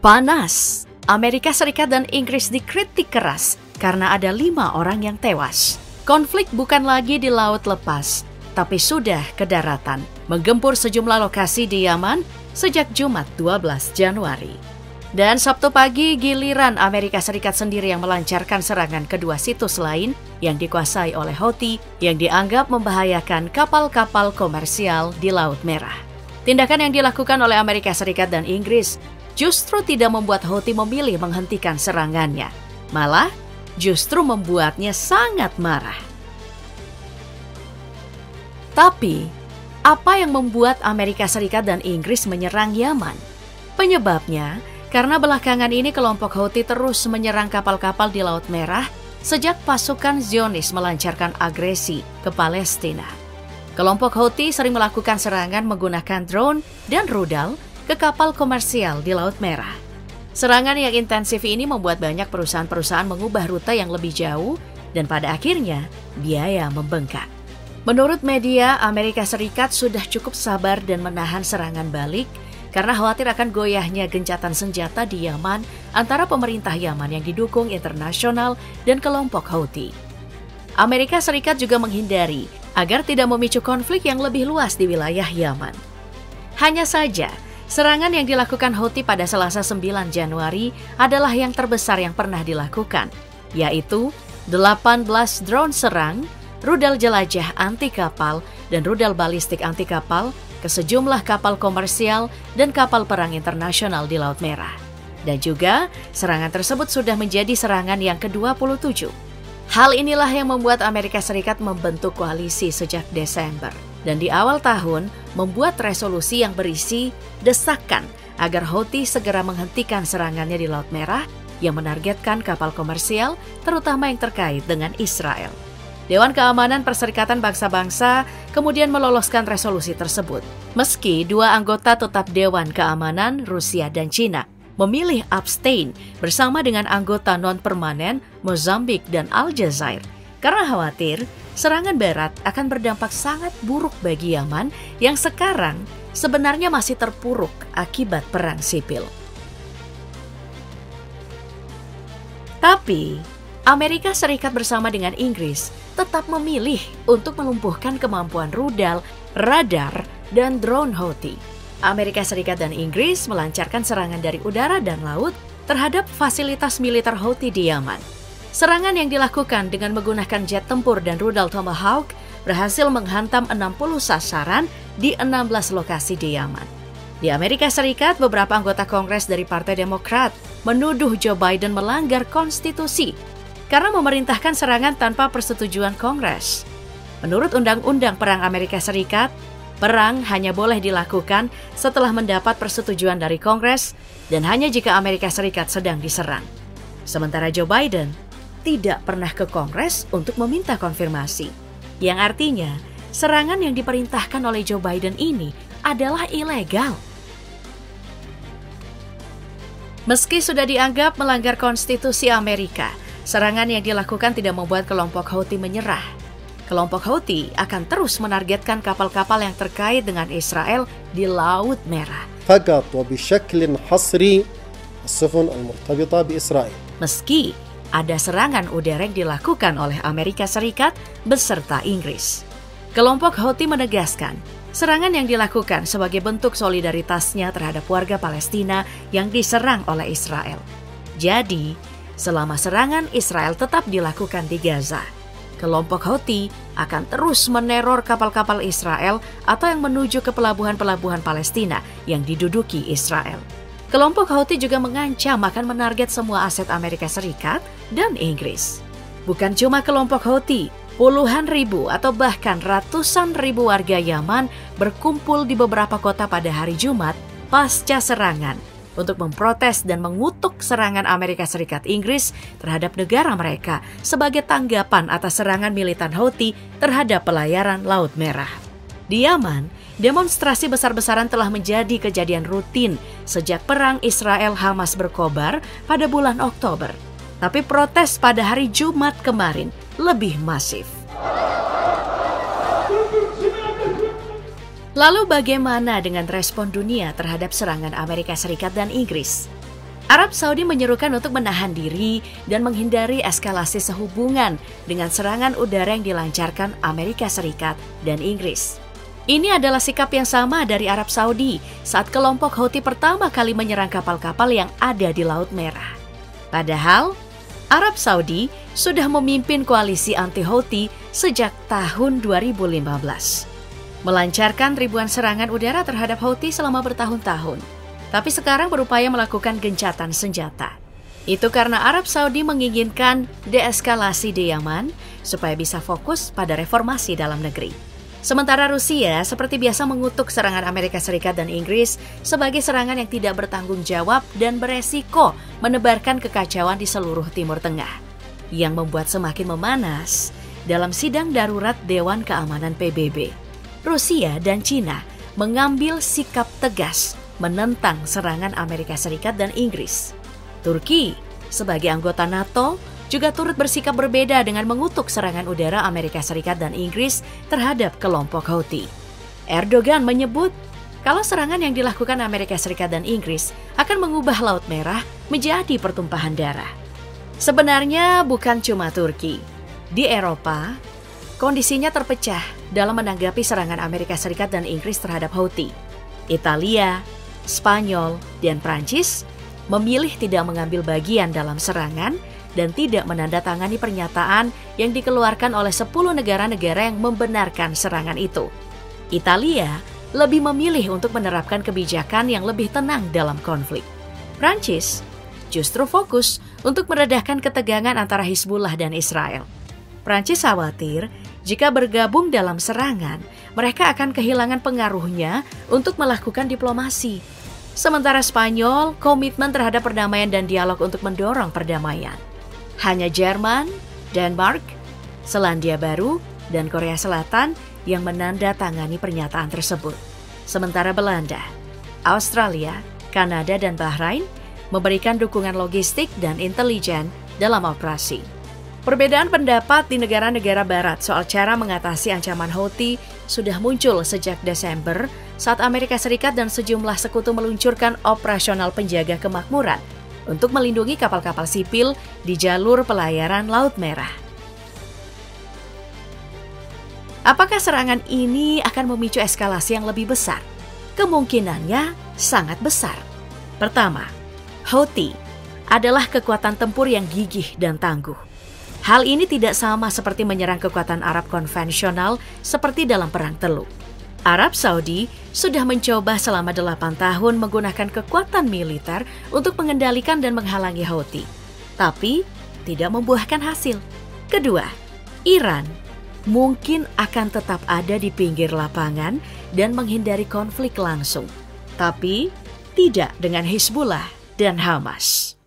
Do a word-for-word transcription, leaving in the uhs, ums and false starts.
Panas, Amerika Serikat dan Inggris dikritik keras karena ada lima orang yang tewas. Konflik bukan lagi di laut lepas, tapi sudah ke daratan, menggempur sejumlah lokasi di Yaman sejak Jumat dua belas Januari. Dan Sabtu pagi giliran Amerika Serikat sendiri yang melancarkan serangan kedua situs lain yang dikuasai oleh Houthi yang dianggap membahayakan kapal-kapal komersial di Laut Merah. Tindakan yang dilakukan oleh Amerika Serikat dan Inggris justru tidak membuat Houthi memilih menghentikan serangannya, malah justru membuatnya sangat marah. Tapi, apa yang membuat Amerika Serikat dan Inggris menyerang Yaman? Penyebabnya, karena belakangan ini kelompok Houthi terus menyerang kapal-kapal di Laut Merah sejak pasukan Zionis melancarkan agresi ke Palestina. Kelompok Houthi sering melakukan serangan menggunakan drone dan rudal ke kapal komersial di Laut Merah. Serangan yang intensif ini membuat banyak perusahaan-perusahaan mengubah rute yang lebih jauh dan pada akhirnya biaya membengkak. Menurut media, Amerika Serikat sudah cukup sabar dan menahan serangan balik karena khawatir akan goyahnya gencatan senjata di Yaman antara pemerintah Yaman yang didukung internasional dan kelompok Houthi. Amerika Serikat juga menghindari agar tidak memicu konflik yang lebih luas di wilayah Yaman. Hanya saja, serangan yang dilakukan Houthi pada Selasa sembilan Januari adalah yang terbesar yang pernah dilakukan, yaitu delapan belas drone serang, rudal jelajah anti kapal, dan rudal balistik anti kapal ke sejumlah kapal komersial dan kapal perang internasional di Laut Merah. Dan juga, serangan tersebut sudah menjadi serangan yang ke dua puluh tujuh. Hal inilah yang membuat Amerika Serikat membentuk koalisi sejak Desember. Dan di awal tahun, membuat resolusi yang berisi desakan agar Houthi segera menghentikan serangannya di Laut Merah yang menargetkan kapal komersial, terutama yang terkait dengan Israel. Dewan Keamanan Perserikatan Bangsa-Bangsa kemudian meloloskan resolusi tersebut. Meski dua anggota tetap Dewan Keamanan, Rusia dan Cina, memilih abstain bersama dengan anggota non-permanen Mozambik dan Aljazair karena khawatir serangan barat akan berdampak sangat buruk bagi Yaman yang sekarang sebenarnya masih terpuruk akibat perang sipil. Tapi, Amerika Serikat bersama dengan Inggris tetap memilih untuk melumpuhkan kemampuan rudal, radar, dan drone Houthi. Amerika Serikat dan Inggris melancarkan serangan dari udara dan laut terhadap fasilitas militer Houthi di Yaman. Serangan yang dilakukan dengan menggunakan jet tempur dan rudal Tomahawk berhasil menghantam enam puluh sasaran di enam belas lokasi di Yaman. Di Amerika Serikat, beberapa anggota Kongres dari Partai Demokrat menuduh Joe Biden melanggar konstitusi karena memerintahkan serangan tanpa persetujuan Kongres. Menurut Undang-Undang Perang Amerika Serikat, perang hanya boleh dilakukan setelah mendapat persetujuan dari Kongres dan hanya jika Amerika Serikat sedang diserang. Sementara Joe Biden tidak pernah ke Kongres untuk meminta konfirmasi, yang artinya serangan yang diperintahkan oleh Joe Biden ini adalah ilegal. Meski sudah dianggap melanggar konstitusi Amerika, serangan yang dilakukan tidak membuat kelompok Houthi menyerah. Kelompok Houthi akan terus menargetkan kapal-kapal yang terkait dengan Israel di Laut Merah. فقط وبشكل حصري السفن المرتبطة بإسرائيل. Meski ada serangan udara yang dilakukan oleh Amerika Serikat beserta Inggris. Kelompok Houthi menegaskan, serangan yang dilakukan sebagai bentuk solidaritasnya terhadap warga Palestina yang diserang oleh Israel. Jadi, selama serangan Israel tetap dilakukan di Gaza, kelompok Houthi akan terus meneror kapal-kapal Israel atau yang menuju ke pelabuhan-pelabuhan Palestina yang diduduki Israel. Kelompok Houthi juga mengancam akan menarget semua aset Amerika Serikat dan Inggris. Bukan cuma kelompok Houthi, puluhan ribu atau bahkan ratusan ribu warga Yaman berkumpul di beberapa kota pada hari Jumat pasca serangan untuk memprotes dan mengutuk serangan Amerika Serikat Inggris terhadap negara mereka sebagai tanggapan atas serangan militan Houthi terhadap pelayaran Laut Merah. Di Yaman, demonstrasi besar-besaran telah menjadi kejadian rutin sejak perang Israel-Hamas berkobar pada bulan Oktober. Tapi protes pada hari Jumat kemarin lebih masif. Lalu bagaimana dengan respon dunia terhadap serangan Amerika Serikat dan Inggris? Arab Saudi menyerukan untuk menahan diri dan menghindari eskalasi sehubungan dengan serangan udara yang dilancarkan Amerika Serikat dan Inggris. Ini adalah sikap yang sama dari Arab Saudi saat kelompok Houthi pertama kali menyerang kapal-kapal yang ada di Laut Merah. Padahal, Arab Saudi sudah memimpin koalisi anti-Houthi sejak tahun dua ribu lima belas. Melancarkan ribuan serangan udara terhadap Houthi selama bertahun-tahun. Tapi sekarang berupaya melakukan gencatan senjata. Itu karena Arab Saudi menginginkan deeskalasi di Yaman supaya bisa fokus pada reformasi dalam negeri. Sementara Rusia seperti biasa mengutuk serangan Amerika Serikat dan Inggris sebagai serangan yang tidak bertanggung jawab dan beresiko menebarkan kekacauan di seluruh Timur Tengah. Yang membuat semakin memanas dalam sidang darurat Dewan Keamanan P B B. Rusia dan Cina mengambil sikap tegas menentang serangan Amerika Serikat dan Inggris. Turki sebagai anggota NATO juga turut bersikap berbeda dengan mengutuk serangan udara Amerika Serikat dan Inggris terhadap kelompok Houthi. Erdogan menyebut kalau serangan yang dilakukan Amerika Serikat dan Inggris akan mengubah Laut Merah menjadi pertumpahan darah. Sebenarnya bukan cuma Turki. Di Eropa, kondisinya terpecah dalam menanggapi serangan Amerika Serikat dan Inggris terhadap Houthi. Italia, Spanyol, dan Prancis memilih tidak mengambil bagian dalam serangan dan tidak menandatangani pernyataan yang dikeluarkan oleh sepuluh negara-negara yang membenarkan serangan itu. Italia lebih memilih untuk menerapkan kebijakan yang lebih tenang dalam konflik. Prancis justru fokus untuk meredahkan ketegangan antara Hizbullah dan Israel. Prancis khawatir jika bergabung dalam serangan, mereka akan kehilangan pengaruhnya untuk melakukan diplomasi. Sementara Spanyol komitmen terhadap perdamaian dan dialog untuk mendorong perdamaian. Hanya Jerman, Denmark, Selandia Baru, dan Korea Selatan yang menandatangani pernyataan tersebut. Sementara Belanda, Australia, Kanada, dan Bahrain memberikan dukungan logistik dan intelijen dalam operasi. Perbedaan pendapat di negara-negara barat soal cara mengatasi ancaman Houthi sudah muncul sejak Desember saat Amerika Serikat dan sejumlah sekutu meluncurkan operasional penjaga kemakmuran untuk melindungi kapal-kapal sipil di jalur pelayaran Laut Merah. Apakah serangan ini akan memicu eskalasi yang lebih besar? Kemungkinannya sangat besar. Pertama, Houthi adalah kekuatan tempur yang gigih dan tangguh. Hal ini tidak sama seperti menyerang kekuatan Arab konvensional seperti dalam Perang Teluk. Arab Saudi sudah mencoba selama delapan tahun menggunakan kekuatan militer untuk mengendalikan dan menghalangi Houthi, tapi tidak membuahkan hasil. Kedua, Iran mungkin akan tetap ada di pinggir lapangan dan menghindari konflik langsung, tapi tidak dengan Hizbullah dan Hamas.